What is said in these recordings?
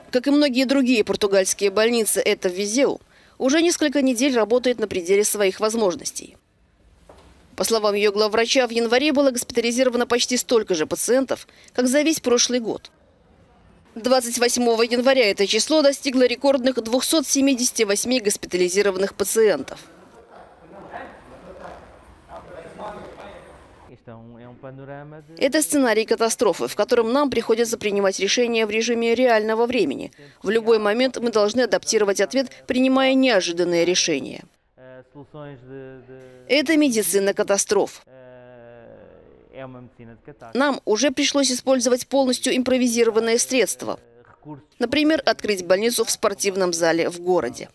Как и многие другие португальские больницы, эта в Визеу уже несколько недель работает на пределе своих возможностей. По словам ее главврача, в январе было госпитализировано почти столько же пациентов, как за весь прошлый год. 28 января это число достигло рекордных 278 госпитализированных пациентов. Это сценарий катастрофы, в котором нам приходится принимать решения в режиме реального времени. В любой момент мы должны адаптировать ответ, принимая неожиданные решения. Это медицина катастроф. Нам уже пришлось использовать полностью импровизированные средства. Например, открыть больницу в спортивном зале в городе.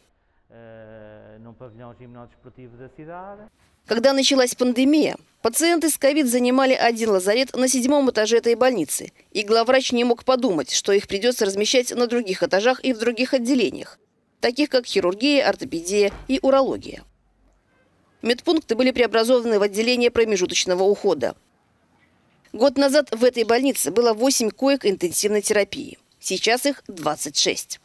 Когда началась пандемия, пациенты с ковид занимали один лазарет на 7-м этаже этой больницы, и главврач не мог подумать, что их придется размещать на других этажах и в других отделениях, таких как хирургия, ортопедия и урология. Медпункты были преобразованы в отделение промежуточного ухода. Год назад в этой больнице было 8 коек интенсивной терапии. Сейчас их 26.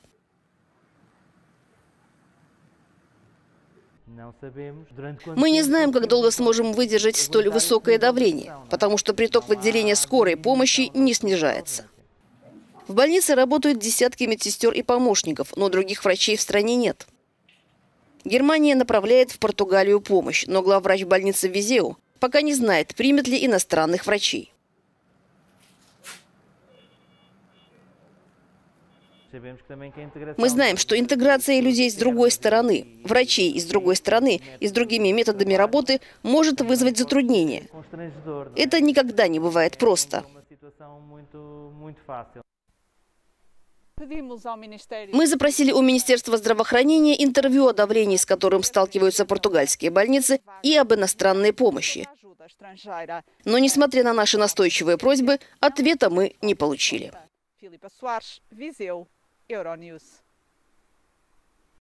Мы не знаем, как долго сможем выдержать столь высокое давление, потому что приток в отделение скорой помощи не снижается. В больнице работают десятки медсестер и помощников, но других врачей в стране нет. Германия направляет в Португалию помощь, но главврач больницы в Визеу пока не знает, примет ли иностранных врачей. Мы знаем, что интеграция людей с другой стороны, врачей из другой страны и с другими методами работы может вызвать затруднения. Это никогда не бывает просто. Мы запросили у Министерства здравоохранения интервью о давлении, с которым сталкиваются португальские больницы, и об иностранной помощи. Но, несмотря на наши настойчивые просьбы, ответа мы не получили. Euronews.